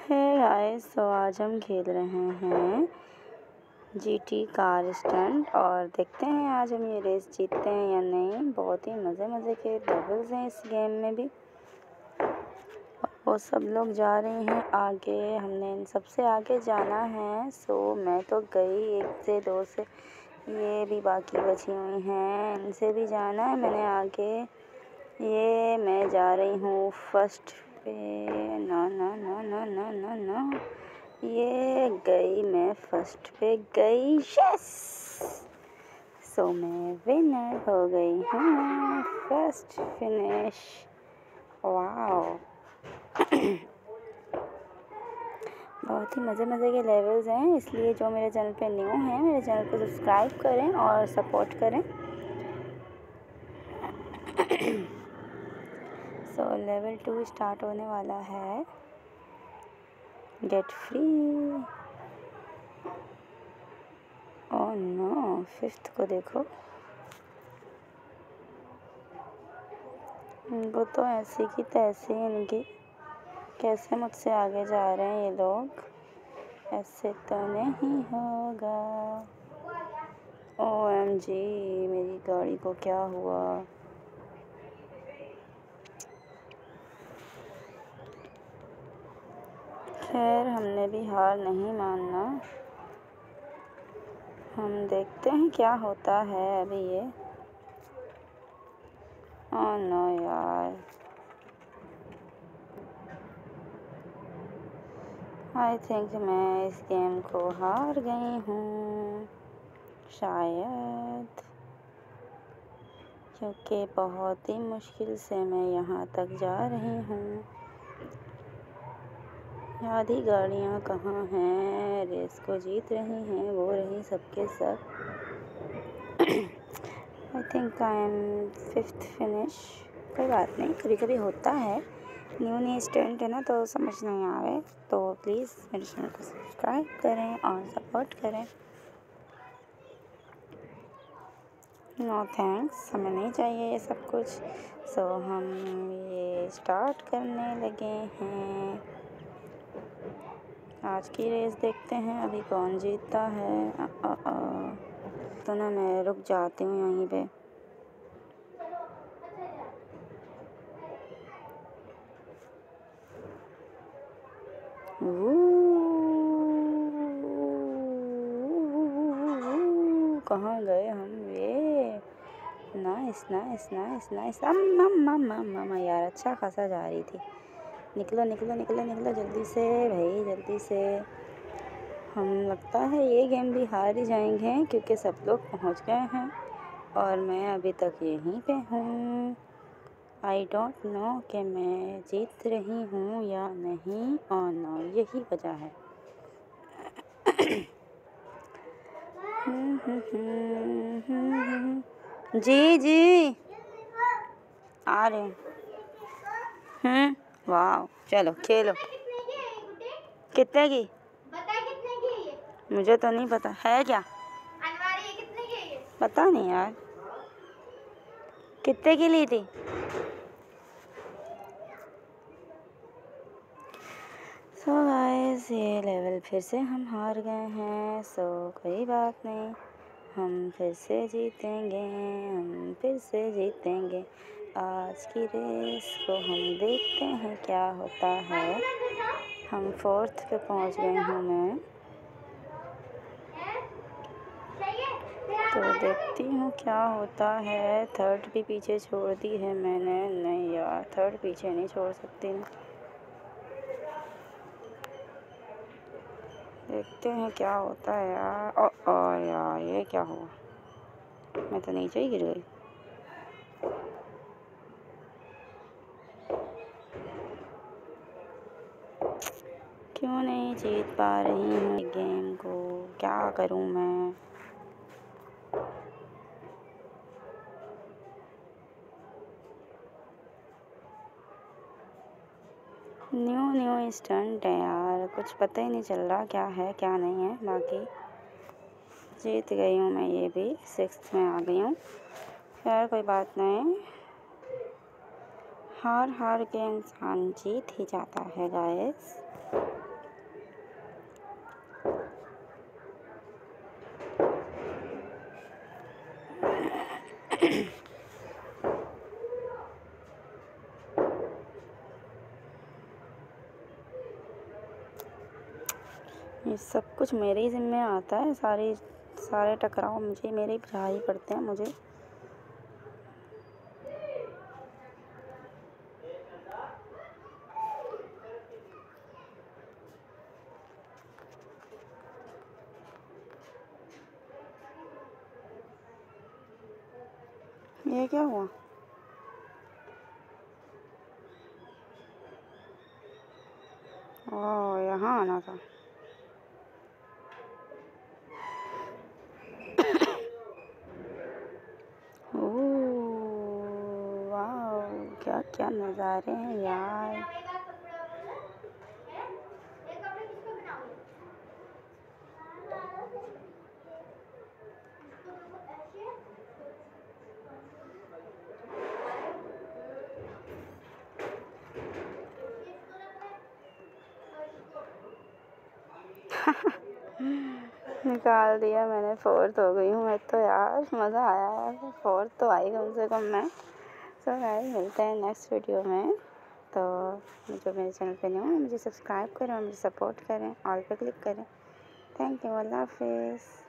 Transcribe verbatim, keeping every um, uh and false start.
है गाइस, तो आज हम खेल रहे हैं जीटी कार स्टंट और देखते हैं आज हम ये रेस जीतते हैं या नहीं। बहुत ही मज़े मज़े के लेवल्स हैं इस गेम में भी। वो सब लोग जा रहे हैं आगे, हमने इन सबसे आगे जाना है। सो मैं तो गई एक से दो से, ये भी बाकी बची हुई हैं, इनसे भी जाना है मैंने आगे। ये मैं जा रही हूँ फर्स्ट पे। ना ना ना ना ना ना ना, ये गई, मैं फर्स्ट पे गई। यस, सो मैं विनर हो गई हूँ। First finish. वाओ बहुत ही मज़े मज़े के लेवल्स हैं, इसलिए जो मेरे चैनल पे न्यू हैं मेरे चैनल को सब्सक्राइब करें और सपोर्ट करें। सो लेवल टू स्टार्ट होने वाला है। Get free. Oh no, fifth को देखो, इनको तो ऐसी की तैसी, इनकी कैसे मुझसे आगे जा रहे हैं ये लोग। ऐसे तो नहीं होगा। ओ एम जी, मेरी गाड़ी को क्या हुआ। खैर, हमने भी हार नहीं मानना। हम देखते हैं क्या होता है अभी ये। ओह नो यार, आई थिंक मैं इस गेम को हार गई हूँ शायद, क्योंकि बहुत ही मुश्किल से मैं यहाँ तक जा रही हूँ। आधी गाड़ियाँ कहाँ हैं, रेस को जीत रही हैं, वो रही सबके सब। I think I am fifth finish. कोई बात नहीं, कभी कभी होता है, न्यू न्यू स्टूडेंट है ना, तो समझ नहीं आ रहे। तो प्लीज़ मेरे चैनल को सब्सक्राइब करें और सपोर्ट करें। नो थैंक्स, हमें नहीं चाहिए ये सब कुछ। सो हम ये स्टार्ट करने लगे हैं। आज की रेस देखते हैं अभी कौन जीतता है। आ, आ, आ। तो ना मैं रुक जाती हूँ यहीं पे। कहाँ गए हम? ये नाइस नाइस नाइस नाइस। अम्मा यार, अच्छा खासा जा रही थी। निकलो निकलो निकलो निकलो जल्दी से भाई, जल्दी से। हम लगता है ये गेम भी हार ही जाएंगे, क्योंकि सब लोग पहुंच गए हैं और मैं अभी तक यहीं पे हूँ। आई डोंट नो कि मैं जीत रही हूँ या नहीं। और नो, यही वजह है। जी जी आ रहे हैं। वाह, चलो खेलो। कितने की? बता कितने की है ये? मुझे तो नहीं पता है। क्या अनवारी ये कितने की है ये? पता नहीं यार, कितने की ली थी? सो गाइस, ये लेवल फिर से हम हार गए हैं। सो कोई बात नहीं, हम फिर से जीतेंगे, हम फिर से जीतेंगे। आज की रेस को हम देखते हैं क्या होता है। हम फोर्थ पे पहुंच गए हूँ मैं, तो देखती हूँ क्या होता है। थर्ड भी पीछे छोड़ दी है मैंने। नहीं यार, थर्ड पीछे नहीं छोड़ सकती। देखते हैं क्या होता है यार। ओ, ओ यार, ये क्या हुआ? मैं तो नीचे ही गिर गई। क्यों नहीं जीत पा रही हूँ गेम को? क्या करूँ मैं? न्यू न्यू स्टंट है यार, कुछ पता ही नहीं चल रहा क्या है क्या नहीं है। बाकी जीत गई हूँ मैं, ये भी सिक्स्थ में आ गई हूँ। खैर कोई बात नहीं, हार हार के इंसान जीत ही जाता है गाइस। ये सब कुछ मेरे ही ज़िम्मे आता है, सारी सारे टकराव मुझे मेरे ही झेलने पड़ते हैं मुझे। ये क्या हुआ? ओह, यहाँ आना था। ओह वाह, क्या क्या नज़ारे हैं यार। ये कपड़े किसको बनाओगे? निकाल दिया मैंने, फोर्थ हो गई हूँ मैं तो यार। मज़ा आया यार, फोर्थ तो आई कम से कम मैं। सो गाइस, मिलते हैं नेक्स्ट वीडियो में। तो जो मेरे चैनल पे न्यू है मुझे सब्सक्राइब करें और मुझे सपोर्ट करें, ऑल पे क्लिक करें। थैंक यू, अल्लाह हाफिज़।